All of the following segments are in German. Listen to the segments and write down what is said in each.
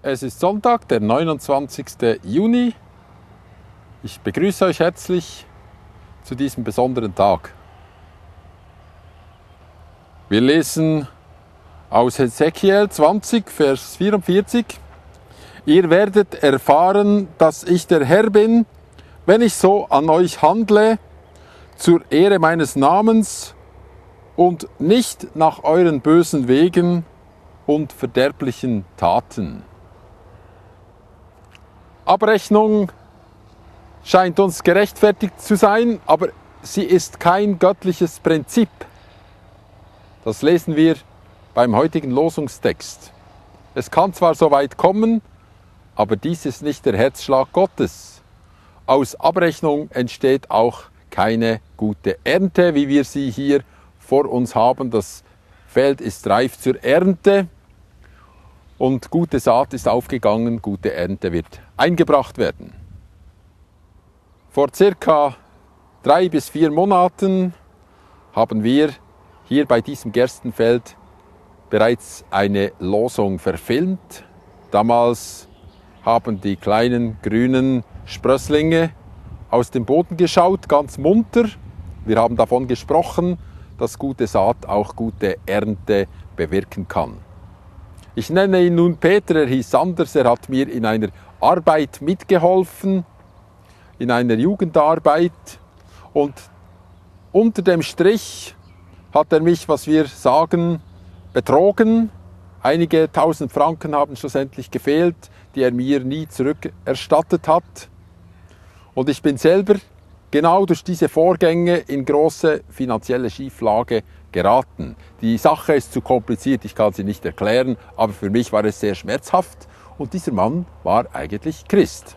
Es ist Sonntag, der 29. Juni. Ich begrüße euch herzlich zu diesem besonderen Tag. Wir lesen aus Hesekiel 20, Vers 44. Ihr werdet erfahren, dass ich der Herr bin, wenn ich so an euch handle, zur Ehre meines Namens und nicht nach euren bösen Wegen und verderblichen Taten. Abrechnung scheint uns gerechtfertigt zu sein, aber sie ist kein göttliches Prinzip. Das lesen wir beim heutigen Losungstext. Es kann zwar so weit kommen, aber dies ist nicht der Herzschlag Gottes. Aus Abrechnung entsteht auch keine gute Ernte, wie wir sie hier vor uns haben. Das Feld ist reif zur Ernte. Und gute Saat ist aufgegangen, gute Ernte wird eingebracht werden. Vor circa 3 bis 4 Monaten haben wir hier bei diesem Gerstenfeld bereits eine Losung verfilmt. Damals haben die kleinen grünen Sprösslinge aus dem Boden geschaut, ganz munter. Wir haben davon gesprochen, dass gute Saat auch gute Ernte bewirken kann. Ich nenne ihn nun Peter, er hieß anders, er hat mir in einer Arbeit mitgeholfen, in einer Jugendarbeit, und unter dem Strich hat er mich, was wir sagen, betrogen. Einige 1000 Franken haben schlussendlich gefehlt, die er mir nie zurückerstattet hat. Und ich bin selber genau durch diese Vorgänge in große finanzielle Schieflage geraten. Die Sache ist zu kompliziert, ich kann sie nicht erklären, aber für mich war es sehr schmerzhaft und dieser Mann war eigentlich Christ.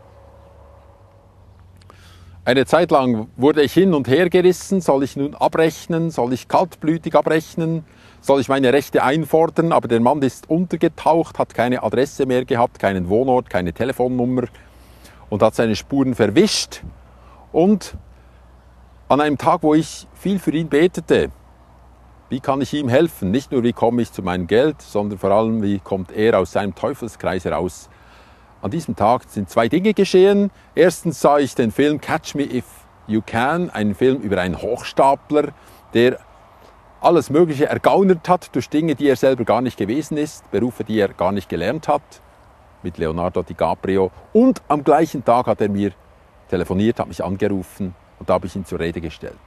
Eine Zeit lang wurde ich hin und her gerissen, soll ich nun abrechnen, soll ich kaltblütig abrechnen, soll ich meine Rechte einfordern, aber der Mann ist untergetaucht, hat keine Adresse mehr gehabt, keinen Wohnort, keine Telefonnummer und hat seine Spuren verwischt. Und an einem Tag, wo ich viel für ihn betete, wie kann ich ihm helfen? Nicht nur, wie komme ich zu meinem Geld, sondern vor allem, wie kommt er aus seinem Teufelskreis heraus? An diesem Tag sind 2 Dinge geschehen. Erstens sah ich den Film Catch Me If You Can, einen Film über einen Hochstapler, der alles Mögliche ergaunert hat durch Dinge, die er selber gar nicht gewesen ist, Berufe, die er gar nicht gelernt hat, mit Leonardo DiCaprio. Und am gleichen Tag hat er mir telefoniert, hat mich angerufen und da habe ich ihn zur Rede gestellt.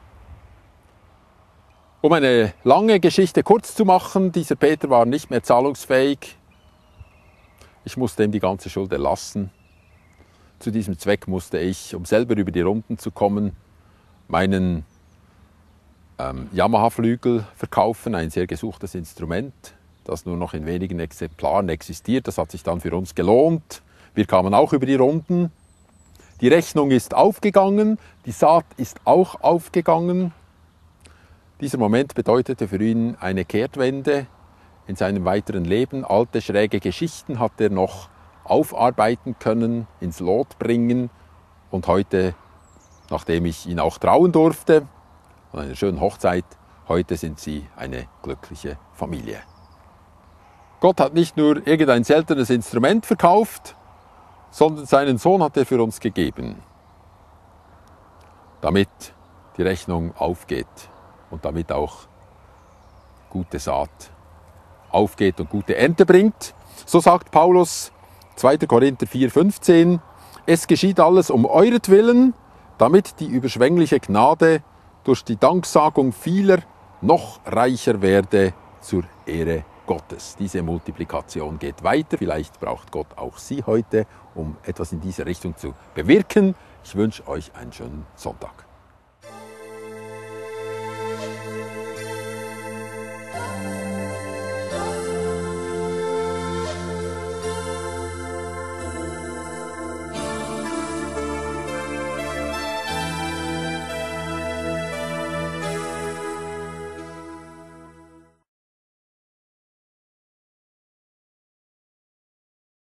Um eine lange Geschichte kurz zu machen, dieser Peter war nicht mehr zahlungsfähig. Ich musste ihm die ganze Schuld erlassen. Zu diesem Zweck musste ich, um selber über die Runden zu kommen, meinen Yamaha-Flügel verkaufen, ein sehr gesuchtes Instrument, das nur noch in wenigen Exemplaren existiert. Das hat sich dann für uns gelohnt. Wir kamen auch über die Runden. Die Rechnung ist aufgegangen, die Saat ist auch aufgegangen. Dieser Moment bedeutete für ihn eine Kehrtwende in seinem weiteren Leben. Alte, schräge Geschichten hat er noch aufarbeiten können, ins Lot bringen. Und heute, nachdem ich ihn auch trauen durfte, an einer schönen Hochzeit, heute sind sie eine glückliche Familie. Gott hat nicht nur irgendein seltenes Instrument verkauft, sondern seinen Sohn hat er für uns gegeben, damit die Rechnung aufgeht und damit auch gute Saat aufgeht und gute Ernte bringt. So sagt Paulus, 2. Korinther 4,15, es geschieht alles um euretwillen, damit die überschwängliche Gnade durch die Danksagung vieler noch reicher werde zur Ehre Gottes. Diese Multiplikation geht weiter. Vielleicht braucht Gott auch Sie heute, um etwas in diese Richtung zu bewirken. Ich wünsche euch einen schönen Sonntag.